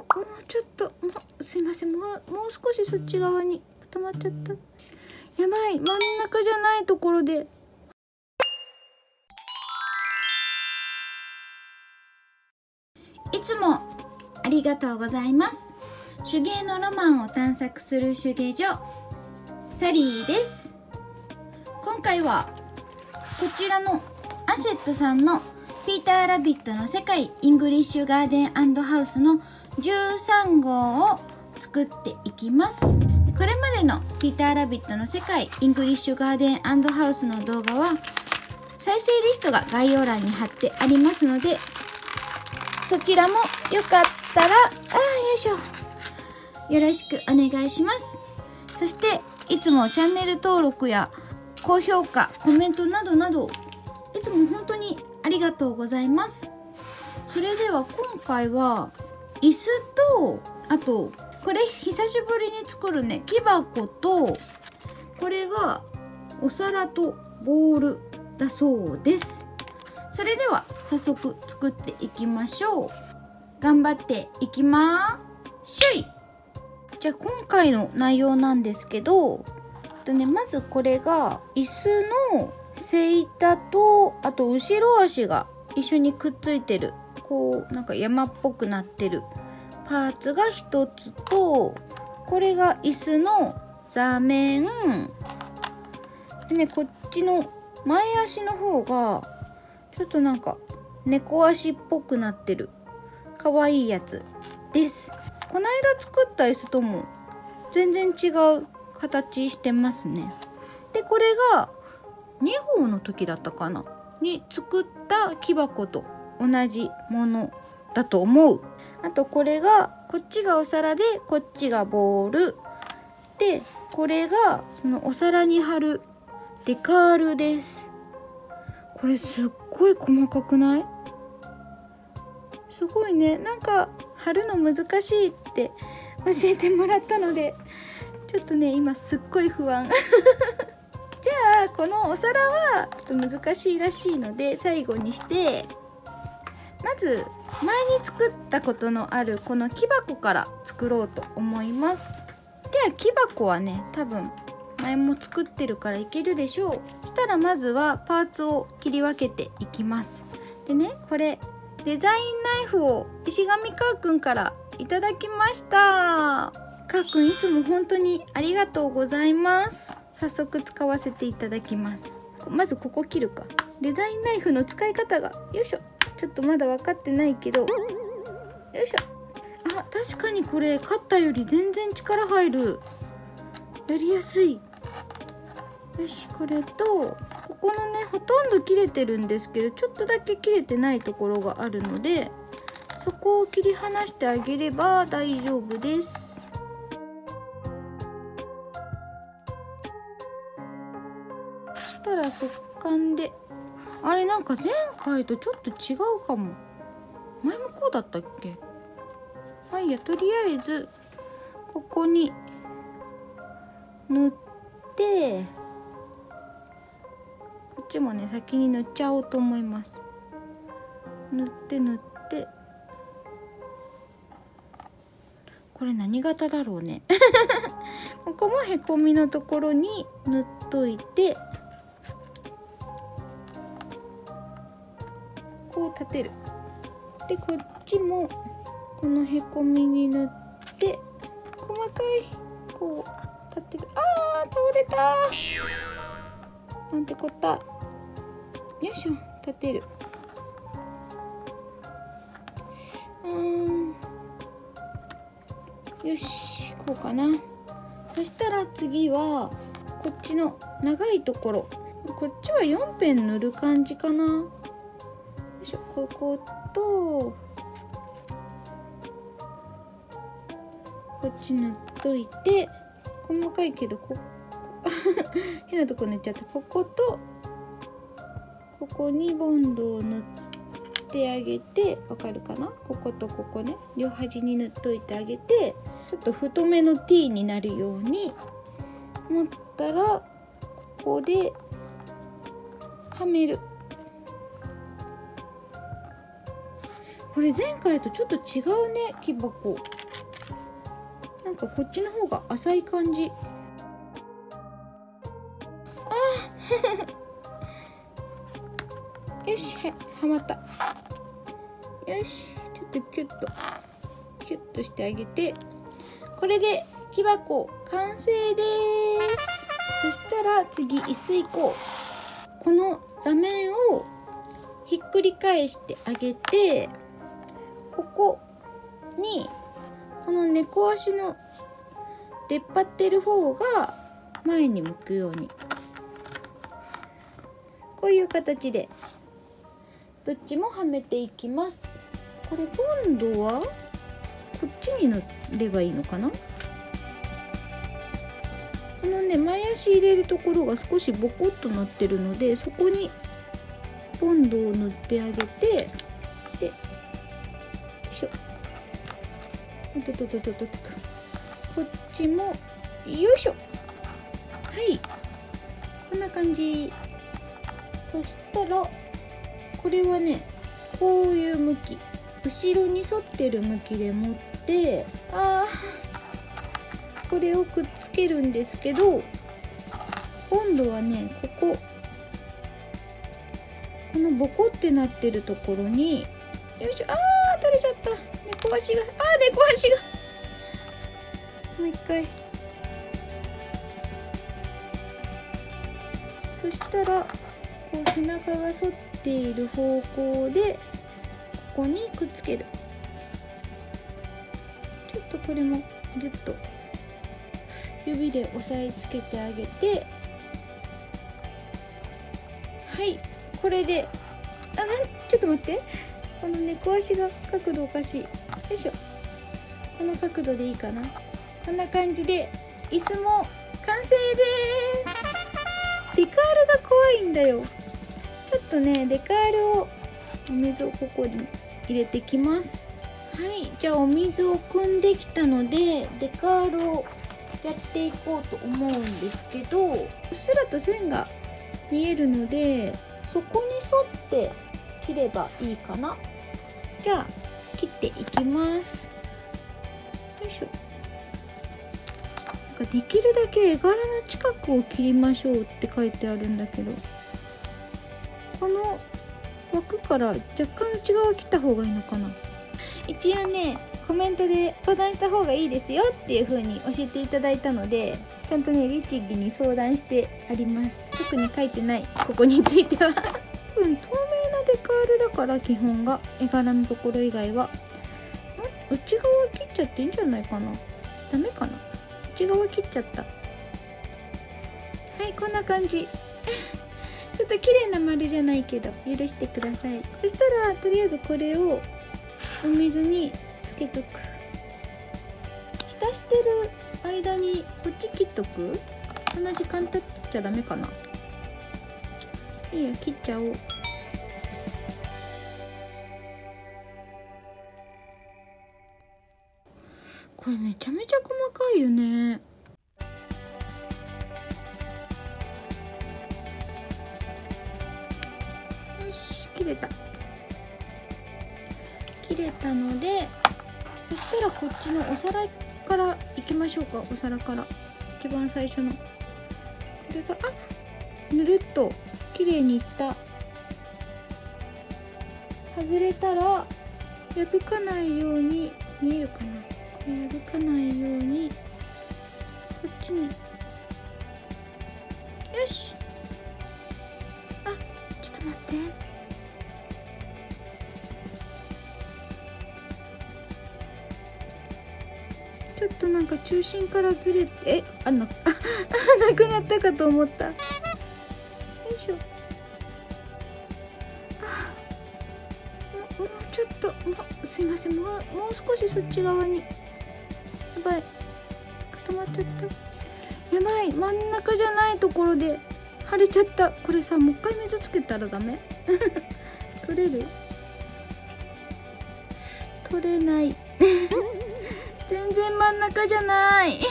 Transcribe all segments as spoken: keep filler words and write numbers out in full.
もうちょっと、もうすいません、もうもう少しそっち側に固まっちゃった。やばい、真ん中じゃないところで。いつもありがとうございます。手芸のロマンを探索する手芸所サリーです。今回はこちらのアシェットさんのピーターラビットの世界イングリッシュガーデン&ハウスのじゅうさん号を作っていきます。これまでのピーターラビットの世界イングリッシュガーデン&ハウスの動画は再生リストが概要欄に貼ってありますので、そちらもよかったら、あー、よいしょ、よろしくお願いします。そしていつもチャンネル登録や高評価、コメントなどなどいつも本当にありがとうございます。それでは今回は椅子と、あとこれ久しぶりに作るね、木箱と、これがお皿とボールだそうです。それでは早速作っていきましょう。頑張っていきまーしょい。じゃあ今回の内容なんですけど、とね、まずこれが椅子の背板と、あと後ろ足が一緒にくっついてる、こうなんか山っぽくなってるパーツが一つと、これが椅子の座面でね、こっちの前足の方がちょっとなんか猫足っぽくなってるかわいいやつです。この間作った椅子とも全然違う形してますね。でこれがに号の時だったかなに作った木箱と同じものだと思う。あとこれが、こっちがお皿でこっちがボールで、これがそのお皿に貼るデカールです。これすっごい細かくない？すごいね。なんか貼るの難しいって教えてもらったので、ちょっとね今すっごい不安じゃあこのお皿はちょっと難しいらしいので最後にして、まず前に作ったことのあるこの木箱から作ろうと思います。じゃあ木箱はね、多分前も作ってるからいけるでしょう。したらまずはパーツを切り分けていきます。でね、これデザインナイフを石上かーくんからいただきました。かーくんいつも本当にありがとうございます。早速使わせていただきます。まずここ切るか。デザインナイフの使い方がよいしょ、ちょっとまだ分かってないけど、よいしょ。あ、確かにこれカッターより全然力入る。やりやすい。よし、これとここのね、ほとんど切れてるんですけど、ちょっとだけ切れてないところがあるので、そこを切り離してあげれば大丈夫です。そしたら速乾で、あれなんか前回とちょっと違うかも。前もこうだったっけ？まあいいや、とりあえずここに塗って、こっちもね先に塗っちゃおうと思います。塗って塗って、これ何型だろうねここもへこみのところに塗っといて、こう立てる。でこっちもこのへこみに塗って細かいこう立てる。あー、倒れた。なんてこった。よいしょ、立てる。うーん、よし、こうかな。そしたら次はこっちの長いところ、こっちはよんペン塗る感じかな。よいしょ、ここと、こっち塗っといて、細かいけどこ変なとこ塗っちゃった。こことここにボンドを塗ってあげて、わかるかな？こことここね、両端に塗っといてあげて、ちょっと太めの T になるように持ったら、ここではめる。ここれ前回とちょっと違うね、木箱。なんかこっちの方が浅い感じ。あよし、はい、はまった。よし、ちょっとキュッとキュッとしてあげて、これで木箱完成です。そしたら次椅子行こう。この座面をひっくり返してあげて、ここにこの猫足の出っ張ってる方が前に向くように、こういう形でどっちもはめていきます。これ今度はこっちに乗ればいいのかな。このね、前足入れるところが少しボコッとなってるので、そこにボンドを塗ってあげて、で、よいしょ、ととととととと、こっちもよいしょ。はい、こんな感じ。そしたらこれはね、こういう向き、後ろに沿ってる向きで持って、あー、これをくっつけるんですけど、今度はね、こここのボコってなってるところに、よいしょ、あー、取れちゃった。猫足が、あー、猫足が。もう一回。そしたらこう背中が反っている方向でここにくっつける。ちょっとこれもギュッと指で押さえつけてあげて、はい、これで、あ、なんちょっと待って、この猫足が角度おかしい。よいしょ、この角度でいいかな。こんな感じで椅子も完成です。デカールが怖いんだよ。ちょっとね、デカールを、お水をここに入れてきます。はい、じゃあお水を汲んできたので、デカールをやっていこうと思うんですけど、うっすらと線が見えるので、そこに沿って切ればいいかな。じゃあ切っていきます。よいしょ。なんかできるだけ絵柄の近くを切りましょうって書いてあるんだけど、この枠から若干内側切った方がいいのかな。一応ね、コメントで相談した方がいいですよっていう風に教えていただいたので、ちゃんとね、律儀に相談してあります。特に書いてない、ここについては多分透明なデカールだから、基本が絵柄のところ以外は内側切っちゃっていいんじゃないかな。ダメかな、内側切っちゃった。はい、こんな感じちょっと綺麗な丸じゃないけど許してください。そしたらとりあえずこれをお水につけとく。浸してる間にこっち切っとく。こんな時間経っちゃダメかな。いいよ、切っちゃおう。これめちゃめちゃ細かいよね。よし、切れた。切れたので、そしたらこっちのお皿からいきましょうか。お皿から一番最初のこれが、あ、ぬるっと綺麗にいった。外れたら破かないように、見えるかな、これ破かないようにこっちに、よし。あ、ちょっと待って、ちょっとなんか中心からずれて、え、あの、あ、なくなったかと思った。よいしょ。あ、もう、もうちょっと、もうすいません、もう、もう少しそっち側に。やばい、固まっちゃった。やばい、真ん中じゃないところで腫れちゃった。これさ、もう一回水つけたらダメ取れる？取れない全然真ん中じゃない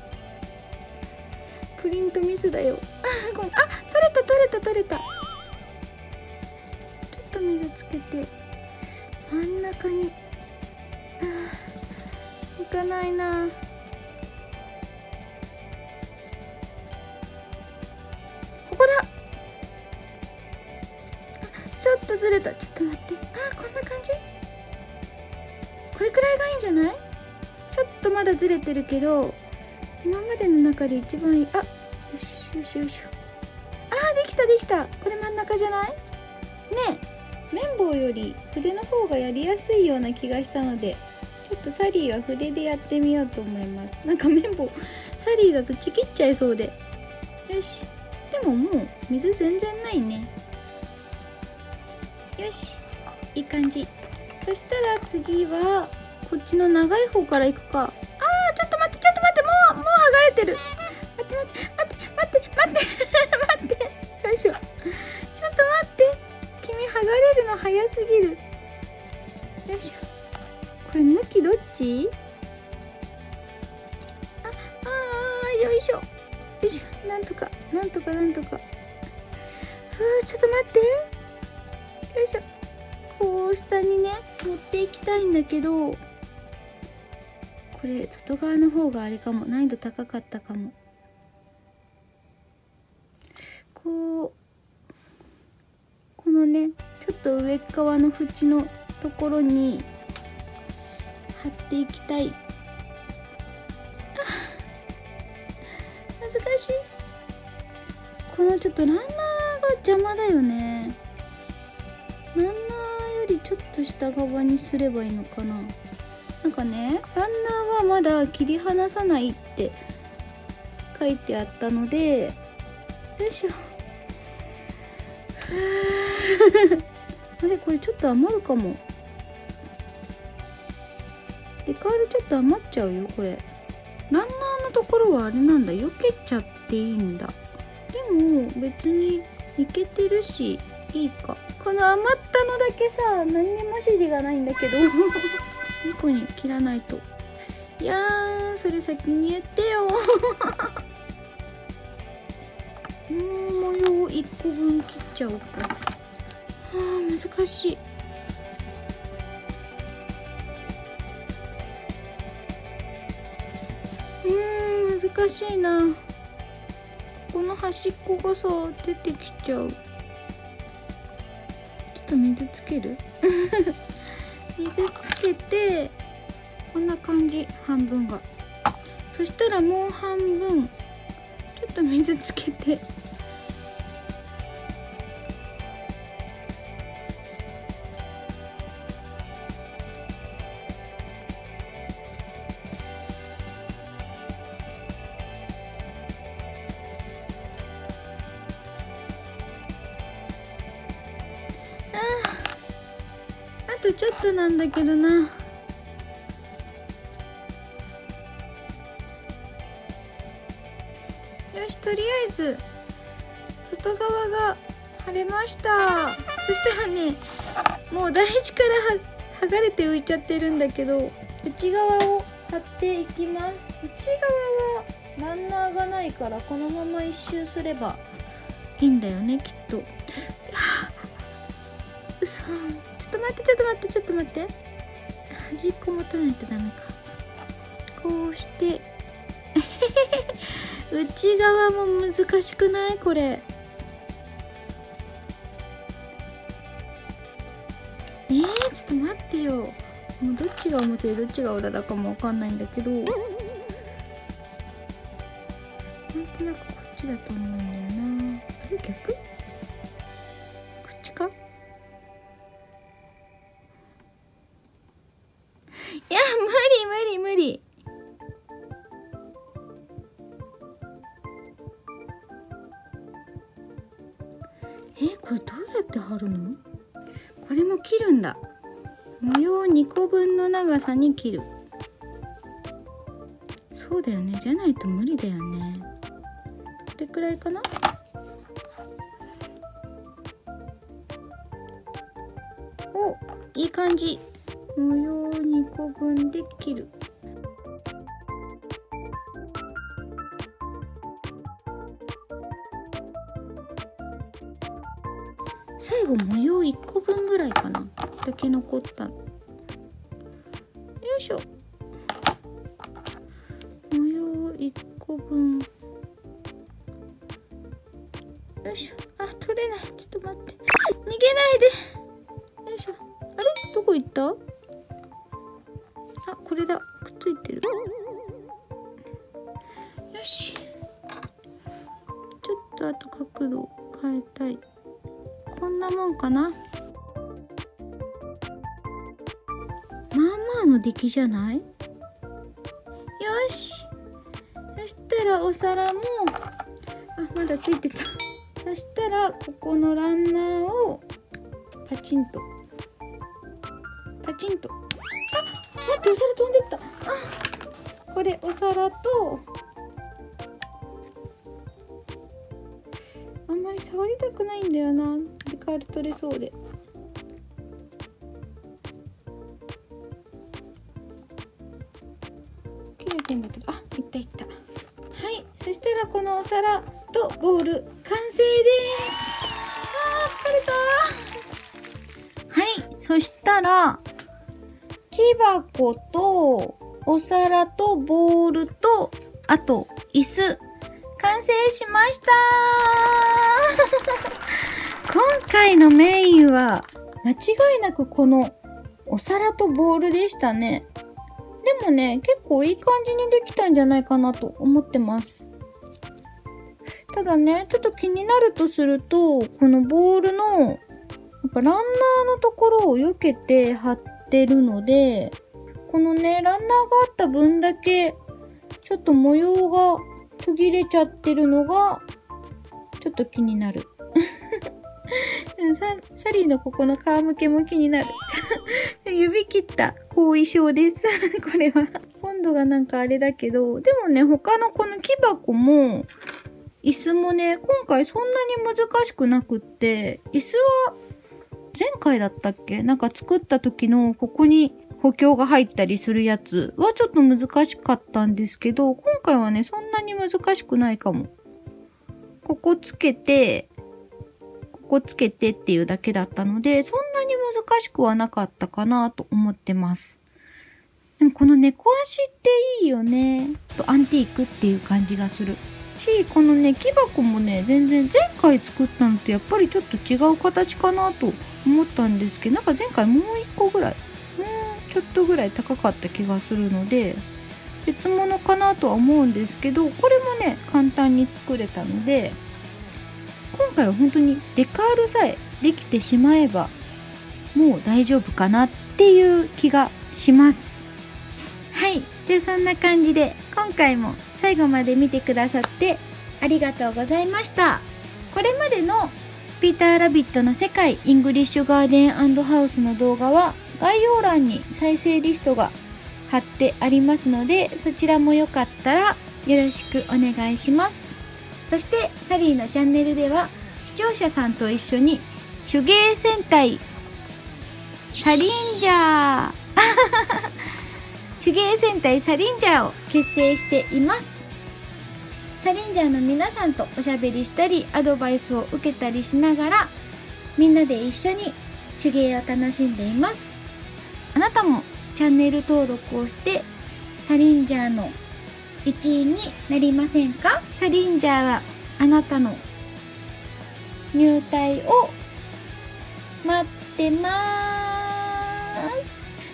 プリントミスだよあ、取れた取れた取れた。ちょっと水つけて、 真ん中にいかないな。ここだ。ちょっとずれた。ちょっと待って。あー、こんな感じ。これくらいがいいんじゃない？ちょっとまだずれてるけど、今までの中で一番いい。あ、よしよしよし。あー、できたできた。これ真ん中じゃない？ねえ、綿棒より筆の方がやりやすいような気がしたので、ちょっとサリーは筆でやってみようと思います。なんか綿棒サリーだとちぎっちゃいそうで。よし。でももう水全然ないね。よし、いい感じ。そしたら次はこっちの長い方からいくか。あー、ちょっと待ってちょっと待って、もうもう剥がれてる。待って待って待って待って待って待ってよいしょ。ちょっと待って、君剥がれるの早すぎる。よいしょ。これ向きどっち？ああー、よいしょよいしょ。なんとかなんとかなんとか。ふう、ちょっと待って。よいしょ。こう下にね持っていきたいんだけど、これ外側の方があれかも、難易度高かったかも。こうこのねちょっと上側の縁のところに貼っていきたい。あ、難しい。このちょっとランナーが邪魔だよね。ランナーよりちょっと下側にすればいいのかな。なんかね、ランナーはまだ切り離さないって書いてあったので、よいしょ。あれ、これちょっと余るかも。デカールちょっと余っちゃうよこれ。ランナーのところはあれなんだ、避けちゃっていいんだ。でも別にいけてるしいいか。この余ったのだけさ、何にも指示がないんだけどにこに切らないと。いやー、それ先に言ってようん、模様いっこぶん切っちゃおうか。はあ、難しい。うーん、難しいな。この端っこがさ出てきちゃう。ちょっと水つける水つけて、こんな感じ、半分が。そしたらもう半分ちょっと水つけて、あとちょっとなんだけどな。よし、とりあえず外側が貼れました。そしたらね、もう台地から剥がれて浮いちゃってるんだけど、内側を貼っていきます。内側はランナーがないから、このまま一周すればいいんだよね、きっと。うそ、ちょっと待ってちょっと待ってちょっと待って、端っこ持たないとダメか。こうして内側も難しくない？これ。えー、ちょっと待ってよ。もうどっちが表でどっちが裏だかもわかんないんだけど、なんとなくこっちだと思うんだよな。あれ、逆？こっちか？いや、無理無理無理。え、これどうやって貼るの？これも切るんだ。模様にこぶんの長さに切る。そうだよね、じゃないと無理だよね。これくらいかな。お、いい感じ。模様にこぶんで切る。最後模様いっこぶんぐらいかな。 だけ残った。よいしょ。模様いっこぶん。よいしょ。あ、取れない。ちょっと待って。逃げないで。よいしょ。あれ、どこ行った？あ、これだ。くっついてる。よし。ちょっとあと角度を変えたい。こんなもんかな。まあまあの出来じゃない？よし。そしたらお皿も、あ、まだついてた。そしたらここのランナーをパチンとパチンと。あ、待って、お皿飛んでった。あ、これお皿と、あんまり触りたくないんだよな。デカール取れそうで。切れてんだけど、あ、いったいった。はい、そしたらこのお皿とボール完成です。あー、疲れた。はい、そしたら木箱とお皿とボールと、あと椅子完成しました。今回のメインは間違いなくこのお皿とボールでしたね。でもね、結構いい感じにできたんじゃないかなと思ってます。ただね、ちょっと気になるとすると、このボールのやっぱランナーのところを避けて貼ってるので、このね、ランナーがあった分だけちょっと模様が途切れちゃってるのがちょっと気になる。サ, サリーのここの皮むけも気になる。指切った後遺症です。これは。温度がなんかあれだけど、でもね、他のこの木箱も、椅子もね、今回そんなに難しくなくって、椅子は前回だったっけ？なんか作った時のここに補強が入ったりするやつはちょっと難しかったんですけど、今回はね、そんなに難しくないかも。ここつけて、ここつけてっていうだけだったので、そんなに難しくはなかったかなと思ってます。でもこの猫足っていいよね。とアンティークっていう感じがするし、このね、木箱もね、全然前回作ったのとやっぱりちょっと違う形かなと思ったんですけど、なんか前回もう一個ぐらい、もうちょっとぐらい高かった気がするので、別物かなとは思うんですけど、これもね、簡単に作れたので、今回は本当にデカールさえできてしまえばもう大丈夫かなっていう気がします。はい、じゃあそんな感じで今回も最後まで見てくださってありがとうございました。これまでのピーターラビットの世界イングリッシュガーデン&ハウスの動画は概要欄に再生リストが貼ってありますので、そちらもよかったらよろしくお願いします。そしてサリーのチャンネルでは視聴者さんと一緒に手芸戦隊サリンジャー手芸戦隊サリンジャーを結成しています。サリンジャーの皆さんとおしゃべりしたりアドバイスを受けたりしながら、みんなで一緒に手芸を楽しんでいます。あなたもチャンネル登録をしてサリンジャーの一員になりませんか？サリンジャーはあなたの入隊を待ってます。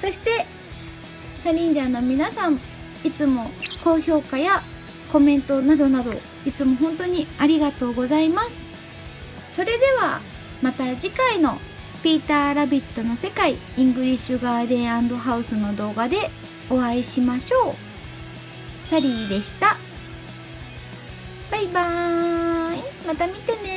そしてサリンジャーの皆さん、いつも高評価やコメントなどなどいつも本当にありがとうございます。それではまた次回のピーターラビットの世界イングリッシュガーデン&ハウスの動画でお会いしましょう。サリーでした。バイバーイ。また見てね。